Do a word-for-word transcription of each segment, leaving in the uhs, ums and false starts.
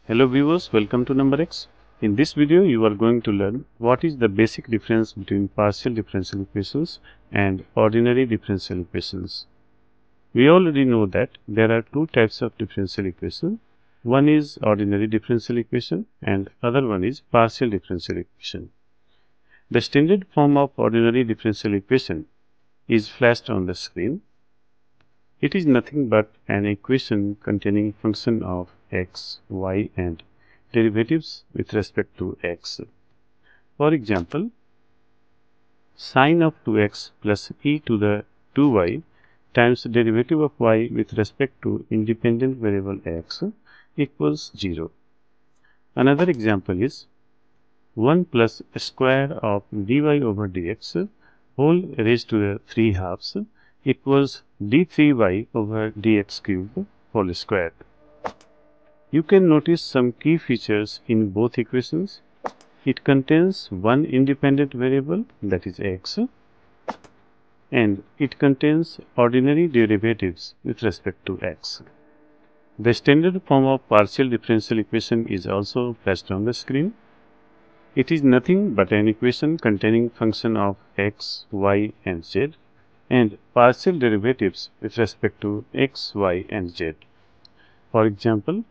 Hello viewers, welcome to Number X. In this video, you are going to learn what is the basic difference between partial differential equations and ordinary differential equations. We already know that there are two types of differential equation. One is ordinary differential equation and other one is partial differential equation. The standard form of ordinary differential equation is flashed on the screen. It is nothing but an equation containing function of x, y and derivatives with respect to x. For example, sine of two x plus e to the two y times derivative of y with respect to independent variable x equals zero. Another example is one plus square of dy over dx whole raised to the three halves equals d three y over dx cubed whole squared. You can notice some key features in both equations. It contains one independent variable, that is x, and it contains ordinary derivatives with respect to x. The standard form of partial differential equation is also flashed on the screen. It is nothing but an equation containing function of x, y and z and partial derivatives with respect to x, y and z. For example,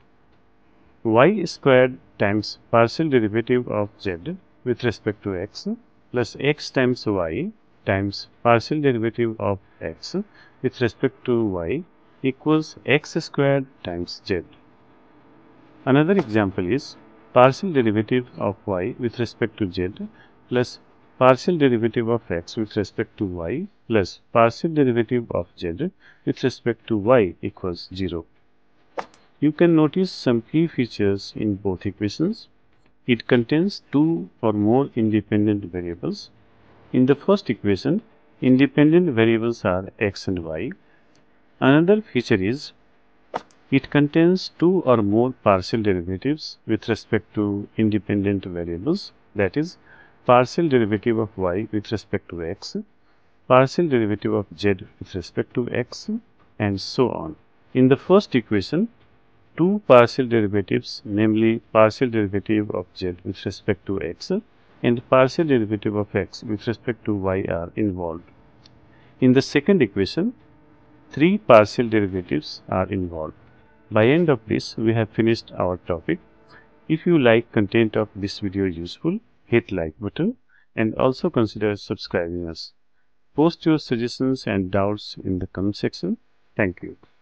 y squared times partial derivative of z with respect to x plus x times y times partial derivative of x with respect to y equals x squared times z. Another example is partial derivative of y with respect to z plus partial derivative of x with respect to y plus partial derivative of z with respect to y equals zero. You can notice some key features in both equations. It contains two or more independent variables. In the first equation, independent variables are x and y. Another feature is it contains two or more partial derivatives with respect to independent variables, that is, partial derivative of y with respect to x, partial derivative of z with respect to x, and so on. In the first equation, two partial derivatives, namely partial derivative of z with respect to x and partial derivative of x with respect to y are involved. In the second equation, three partial derivatives are involved. By end of this, we have finished our topic. If you like content of this video useful, hit like button and also consider subscribing us. Post your suggestions and doubts in the comment section. Thank you.